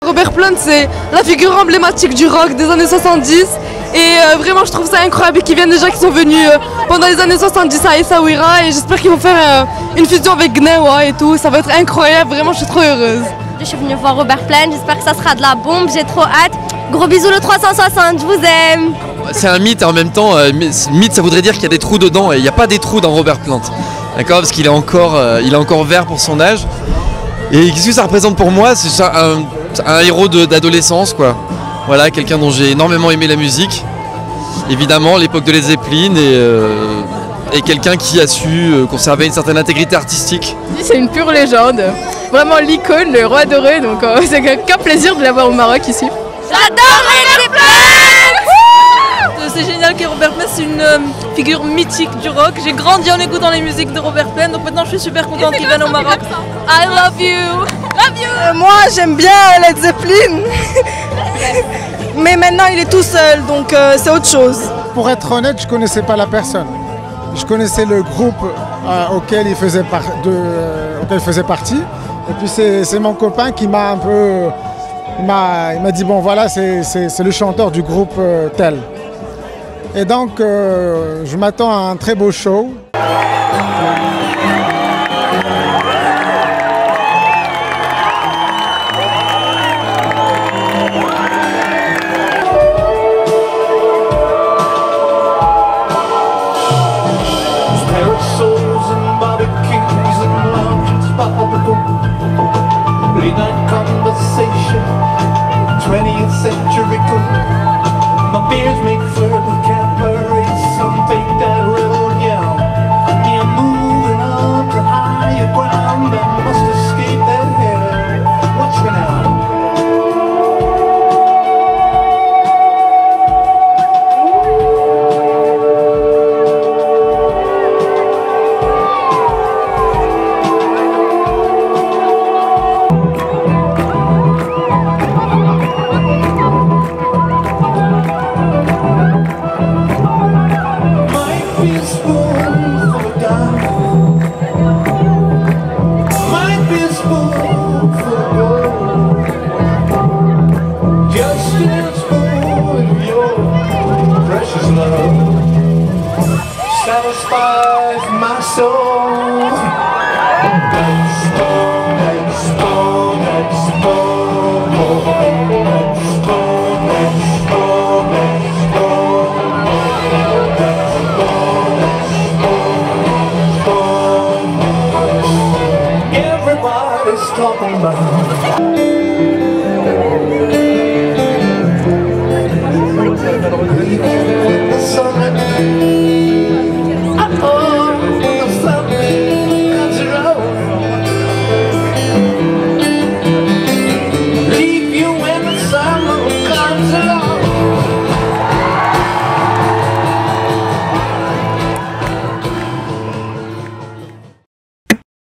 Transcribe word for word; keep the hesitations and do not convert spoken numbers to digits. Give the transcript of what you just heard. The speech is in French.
Robert Plant, c'est la figure emblématique du rock des années soixante-dix. Et euh, vraiment, je trouve ça incroyable qu'ils viennent des gens qui sont venus euh, pendant les années soixante-dix à Essaouira. Et j'espère qu'ils vont faire euh, une fusion avec Gnewa et tout. Ça va être incroyable, vraiment, je suis trop heureuse. Je suis venue voir Robert Plant, j'espère que ça sera de la bombe, j'ai trop hâte. Gros bisous le trois cent soixante, je vous aime. C'est un mythe et en même temps, euh, mythe ça voudrait dire qu'il y a des trous dedans et il n'y a pas des trous dans Robert Plant. D'accord, parce qu'il est encore, euh, il est encore vert pour son âge. Et qu'est-ce que ça représente pour moi? C'est un, un héros d'adolescence, quoi. Voilà, quelqu'un dont j'ai énormément aimé la musique. Évidemment, l'époque de Led Zeppelin et, euh, et quelqu'un qui a su euh, conserver une certaine intégrité artistique. C'est une pure légende. Vraiment l'icône, le roi doré, donc euh, c'est qu'un plaisir de l'avoir au Maroc ici. J'adore Led Zeppelin. C'est génial que Robert Plant, c'est une euh, figure mythique du rock. J'ai grandi en écoutant les musiques de Robert Plant, donc maintenant je suis super contente qu'il vienne au Maroc. I love you. Love you. Euh, moi, j'aime bien Led Zeppelin. Mais maintenant, il est tout seul, donc euh, c'est autre chose. Pour être honnête, je ne connaissais pas la personne. Je connaissais le groupe euh, auquel, il faisait par de, euh, auquel il faisait partie. Et puis c'est mon copain qui m'a un peu... Il m'a dit, bon voilà, c'est le chanteur du groupe euh, tel. Et donc, euh, je m'attends à un très beau show. twentieth century cool. My beers make flirt with cabarets. Some take that road, yeah. Me, I'm moving up to higher ground. I must escape that hell. Watch me now. Satisfies my soul. Explode, explode, explode, explode, explode, explode. Everybody's talking about.